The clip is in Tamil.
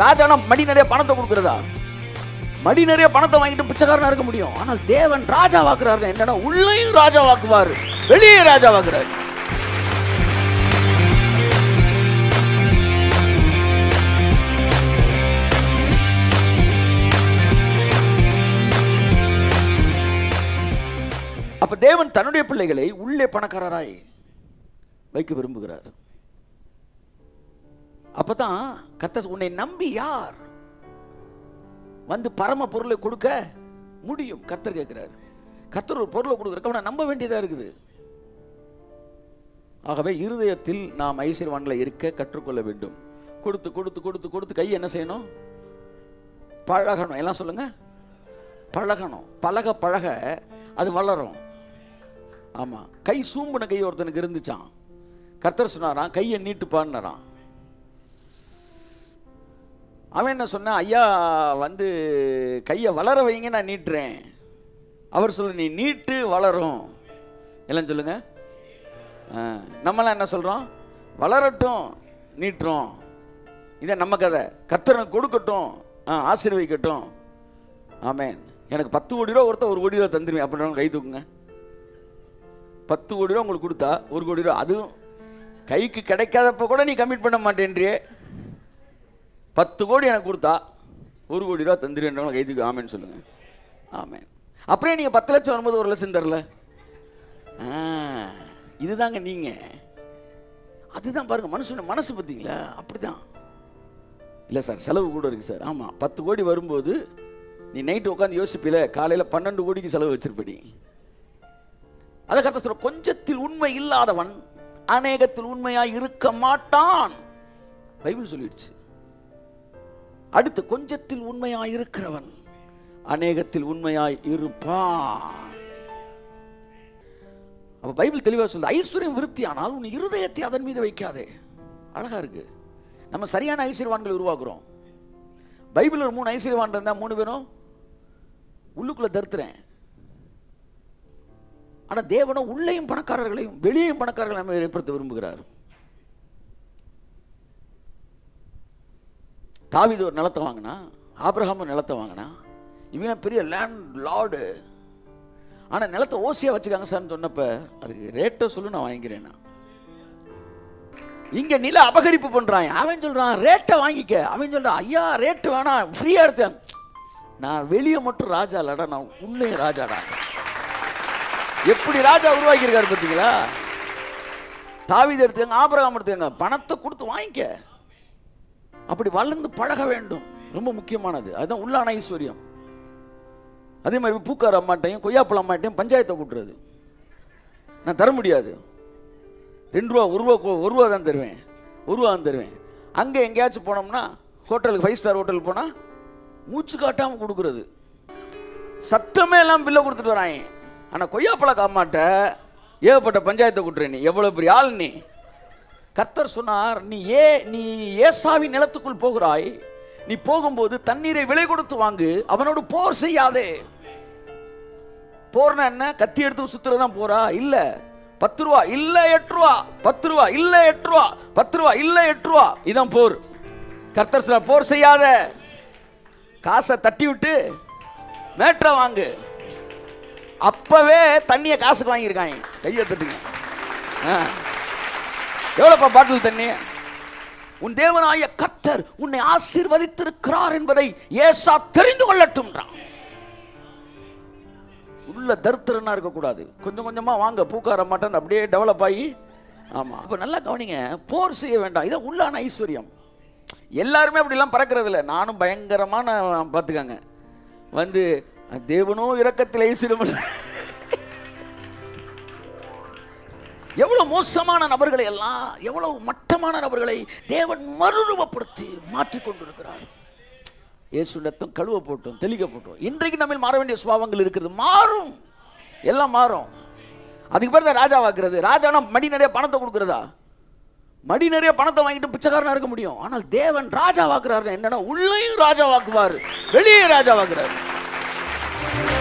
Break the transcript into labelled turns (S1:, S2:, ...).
S1: ராஜானா மடி நிறைய பணத்தை கொடுக்கிறதா? மடி நிறைய பணத்தை வாங்கிட்டு பிச்சைக்காரனா இருக்க முடியும். ஆனால் தேவன் ராஜாவாக்குறாரு. என்னன்னா உள்ளேயும் ராஜாவாக்குவார், வெளியே ராஜாவாக்குறாரு. அப்ப தேவன் தன்னுடைய பிள்ளைகளை உள்ளே பணக்காரராய் வைக்க விரும்புகிறார். அப்பதான் கர்த்தர் உன்னை நம்பி யார் வந்து பரம பொருளை கொடுக்க முடியும்? கர்த்தர் கேட்கிறார். கர்த்தர் ஒரு பொருளை கொடுக்குறக்க அவனை நம்ப வேண்டியதா இருக்குது. ஆகவே இருதயத்தில் நாம் ஐஸ்வர்யவான்களை இருக்க கற்றுக்கொள்ள வேண்டும். கொடுத்து கொடுத்து கொடுத்து கொடுத்து கை என்ன செய்யணும்? பழகணும். எல்லாம் சொல்லுங்க, பழகணும். பழக பழக அது வளரும். ஆமா, கை சூம்பின கை ஒருத்தனுக்கு இருந்துச்சான். கர்த்தர் சொன்னாராம், கையை நீட்டுப்பான்னாராம். அவன் என்ன சொன்னா, ஐயா வந்து கையை வளர வைங்க, நான் நீட்டுறேன். அவர் சொல்ல, நீ நீட்டு வளரும். எல்லாம் சொல்லுங்க. நம்மளாம் என்ன சொல்றோம்? வளரட்டும், நீட்டுறோம். இதை நம்ம கதை. கர்த்தர் கொடுக்கட்டும், ஆசீர்வதிக்கட்டும். ஆமேன். எனக்கு 10 கோடி ரூபா ஒருத்தர் 1 கோடி ரூபா தந்துருவேன் அப்படின்றவங்க கை தூக்குங்க. 10 கோடி ரூபா உங்களுக்கு கொடுத்தா 1 கோடி ரூபா, அதுவும் கைக்கு கிடைக்காதப்ப கூட நீ கமிட் பண்ண மாட்டேன்றியே. 10 கோடி எனக்கு கொடுத்தா 1 கோடி ரூபா தந்துருன்றவங்க கை தூக்கு ஆமேன்னு சொல்லுங்க. ஆமேன். அப்படியே நீங்கள் 10 லட்சம் வரும்போது 1 லட்சம் தரல. இதுதாங்க நீங்க. அதுதான் பாருங்க மனுஷன் மனசு பார்த்தீங்களா? அப்படிதான். இல்லை சார் செலவு கூட இருக்கு சார். ஆமாம், 10 கோடி வரும்போது நீ நைட்டு உட்காந்து யோசிப்பில, காலையில் 12 கோடிக்கு செலவு வச்சிருப்படி. அதை கர்த்தர் சொல்ற, கொஞ்சத்தில் உண்மை இல்லாதவன் அநேகத்தில் உண்மையாய் இருக்க மாட்டான். பைபிள் சொல்லிடுச்சு. அடுத்து, கொஞ்சத்தில் உண்மையாய் இருக்கிறவன் அநேகத்தில் உண்மையாய் இருப்பான். அப்ப பைபிள் தெளிவாக சொல்லுது, ஐஸ்வர்யம் விருத்தியானால் உன் இருதயத்தை அதன் மீது வைக்காதே. அழகா இருக்கு. நம்ம சரியான ஐஸ்வர்யவான்களை உருவாக்குறோம். பைபிள் ஒரு 3 ஐஸ்வர்யவான் இருந்தா 3 பேரும் உள்ளுக்குள்ள தருத்துறேன். ஆனா தேவனும் உள்ளேயும் பணக்காரர்களையும் வெளியேயும் பணக்காரர்களையும் ஏற்படுத்த விரும்புகிறார். தாவீது ஒரு நிலத்தை வாங்கினா, ஆபிரகாம் ஒரு நிலத்தை வாங்கினா, இவங்க பெரிய லேண்ட் லார்டு. ஆனா நிலத்தை ஓசியா வச்சுக்காங்க சார் சொன்னப்ப, அதுக்கு ரேட்டை சொல்லு, நான் வாங்கிக்கிறேன். இங்க நில அபகரிப்பு பண்றான். அவன் சொல்றான் ரேட்டை வாங்கிக்க. அவன் சொல்றான் ஐயா ரேட்டு வேணாம், ஃப்ரீயா எடுத்தேன். நான் வெளியே மட்டும் ராஜா இல்லடா, நான் உள்ளே ராஜாடா. எப்படி ராஜா உருவாக்கி இருக்காரு பார்த்தீங்களா? தாவீது எடுத்துங்க, ஆபிரகாம் எடுத்துங்க, பணத்தை கொடுத்து வாங்கிக்க. அப்படி வளர்ந்து பழக வேண்டும். ரொம்ப முக்கியமானது. அதுதான் உள்ளான ஐஸ்வர்யம். அதே மாதிரி பூக்கார அம்மாட்டையும் கொய்யாப்பழம் அம்மாட்டையும் பஞ்சாயத்தை கூட்டுறது. நான் தர முடியாது, 2 ரூபா 1 ரூபா தான் தருவேன், 1 ரூபா தான் தருவேன். அங்கே எங்கேயாச்சும் போனோம்னா, ஹோட்டலுக்கு 5 ஸ்டார் ஹோட்டலுக்கு போனால் மூச்சு காட்டாமல் கொடுக்குறது, சத்தமே எல்லாம் பில்லை கொடுத்துட்டு வராங்க. ஆனால் கொய்யாப்பழ காமாட்ட ஏகப்பட்ட பஞ்சாயத்தை கூட்டுறேன். நீ எவ்வளோ பெரிய ஆள் நீ? கர்த்தர் சொன்னார், நீ ஏசாவின் நிலத்துக்குள் போகிறாய், நீ போகும்போது தண்ணீரை விலை கொடுத்து வாங்கு, அவனோடு போர் செய்யாதே. போர்னா என்ன? கத்தி எடுத்து சுத்துறதுதான் போரா? இல்ல. 10 ரூபா இல்ல 8 ரூபா, 10 ரூபா இல்ல 8 ரூபா, 10 ரூபா இல்ல 8 ரூபா, இதான் போர். கர்த்தர் சொல்றார், போர் செய்யாத, காசை தட்டி விட்டு மேட்ரை வாங்கு. அப்பவே தண்ணியை காசுக்கு வாங்கியிருக்காங்க. கையை தட்டுங்க. எவ்வளோப்பா பாட்டில் தண்ணி? உன் தேவனாய கர்த்தர் உன்னை ஆசீர்வதித்திருக்கிறார் என்பதை ஏசா தெரிந்து கொள்ளட்டும்ன்றான். உள்ள தரித்திரனா இருக்கக்கூடாது. கொஞ்சம் கொஞ்சமா வாங்க, பூக்கார மாட்டேன் அப்படியே டெவலப் ஆகி. ஆமா, அப்ப நல்லா கவனிங்க, போர் செய்ய வேண்டாம். இதான் உள்ளான ஐஸ்வர்யம். எல்லாருமே அப்படிலாம் பறக்கிறது இல்லை. நானும் பயங்கரமான பார்த்துக்காங்க வந்து தேவனும் இரக்கத்தில் ஐஸ்வர்யம். எவ்வளவு மோசமான நபர்களை எல்லாம், எவ்வளவு மட்டமான நபர்களை தேவன் மறுரூபப்படுத்தி மாற்றிக்கொண்டிருக்கிறார். இயேசு ரத்தம் கழுவ போட்டோம், தெளிக்க போட்டோம். இன்றைக்கு நம்ம மாற வேண்டிய சுபாவங்கள் இருக்கிறது. மாறும், எல்லாம் மாறும். அதுக்கு பேர் தான் ராஜாவாக்குறது. ராஜானா மடி நிறைய பணத்தை கொடுக்கிறதா? மடி நிறைய பணத்தை வாங்கிட்டு பிச்சைக்காரனா இருக்க முடியும். ஆனால் தேவன் ராஜாவாக்குறாரு. என்னன்னா உள்ளேயும் ராஜாவாக்குவார், வெளியே ராஜாவாக்குறாரு.